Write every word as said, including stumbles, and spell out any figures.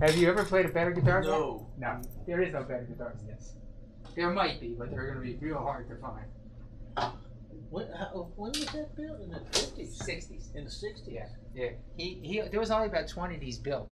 Have you ever played a better guitar? No. No. There is no better guitars than this. There might be, but they're going to be real hard to find. When, how, when was that built? In the fifties? sixties. In the sixties? Yeah. Yeah. He, he, there was only about twenty of these built.